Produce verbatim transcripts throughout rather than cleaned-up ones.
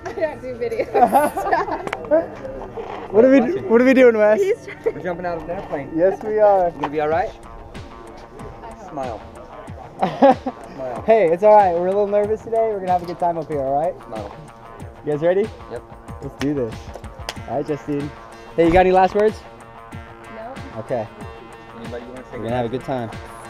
I don't do videos. What are we What are we doing, Wes? We're jumping out of an airplane. Yes, we are. You gonna be all right? Smile. Smile. Hey, it's all right. We're a little nervous today. We're gonna have a good time up here. All right? Smile. You guys ready? Yep. Let's do this. All right, Justine. Hey, you got any last words? No. Okay. Anybody you want to say? We're gonna have a good time.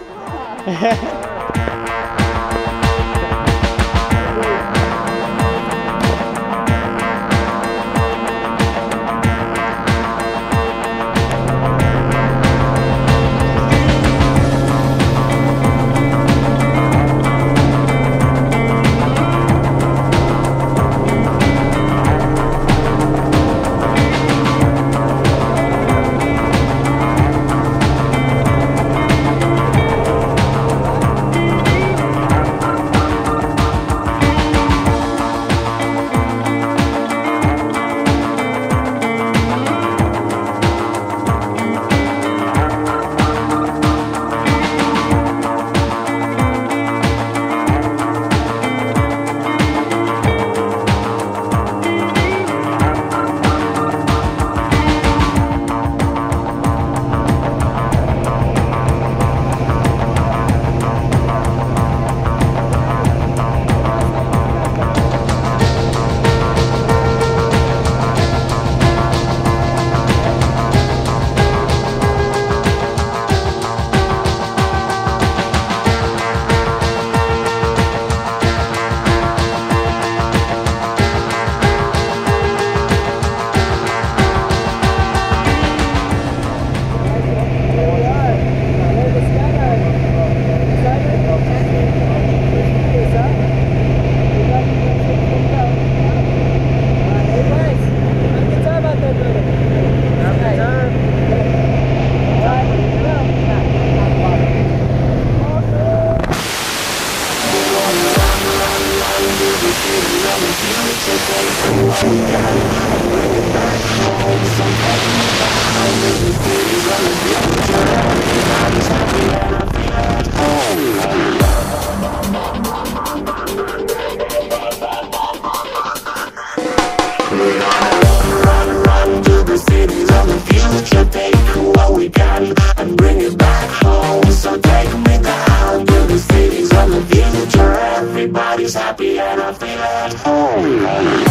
Everybody's happy and I feel at home.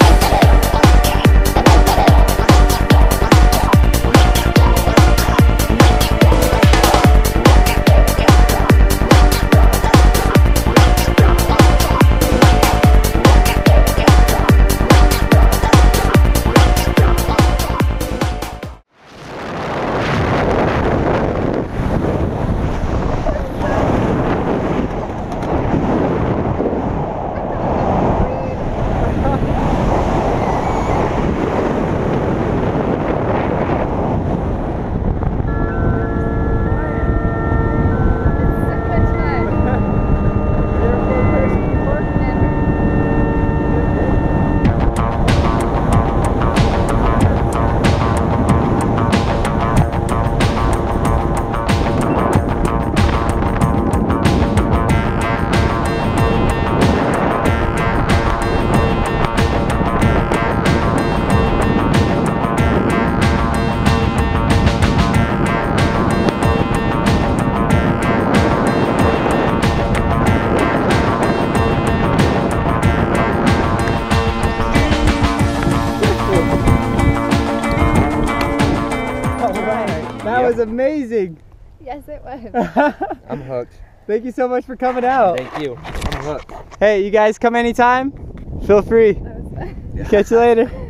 That was amazing. Yes, it was. I'm hooked. Thank you so much for coming out. Thank you. I'm hooked. Hey, you guys come anytime. Feel free. That was fun. Catch you later.